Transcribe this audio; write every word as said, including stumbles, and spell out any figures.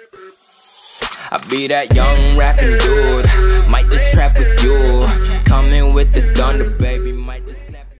I be that young rapping dude, might just